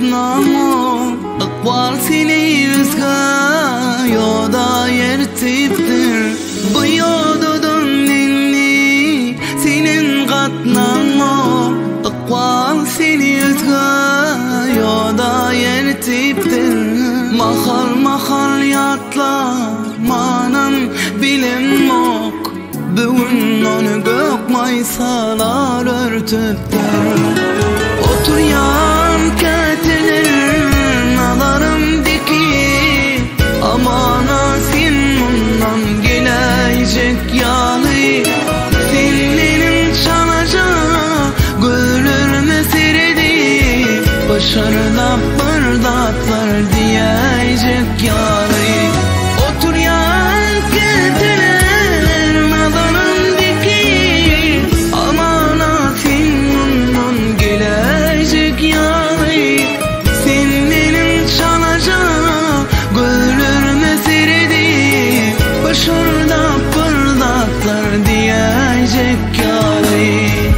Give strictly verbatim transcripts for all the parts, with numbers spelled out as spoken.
katnamo ıkbal seni yüzga yoda yertiptir bu yodadan ninni senin katnamo ıkbal seni yüzga yoda yertiptir mahal mahal yatla manam bilim yok bugün onu gök maysalar örtüptür otur yan katilir nalarım diki amana sen bundan gelecek yalı senin çalacağı gülür meseredi başarıda bırdatlar diyecek yalı otur yan katilir nalarım diki amana sen bundan gelecek yalı senin çalacağı gülür meseredi başarıda bırdatlar diyecek yalı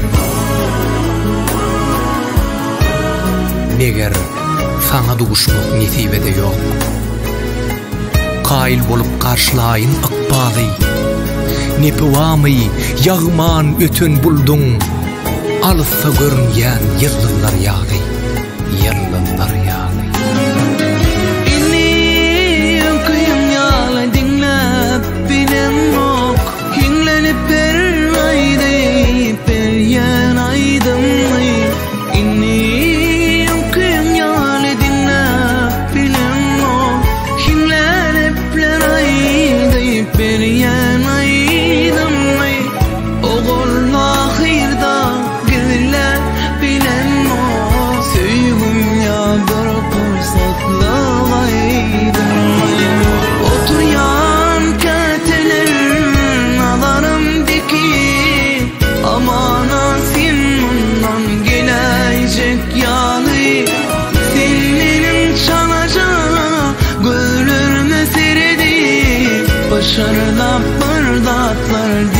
Neger sana duguşmak nesibede yok Kail bolup karşılayın ıkbalı Nepivamı yağman ötün buldun Alsa görünyen yıldızlar yağdı Yıldızlar yağdı İnni okuyum yağlı dinlep bilim yok Hinlenip bir aydı bir yen aydım İnni okuyum yağlı dinlep bilim yok Hinlenip bir aydı bir yen aydım Oğul ahirda gizle bilen o Söygüm ya bir fırsatla gaydım Otur yan katilir nalarım diki Amana sen bundan gelecek yalı Senin çalacağı gülür meseredi Başarıda bırdatlar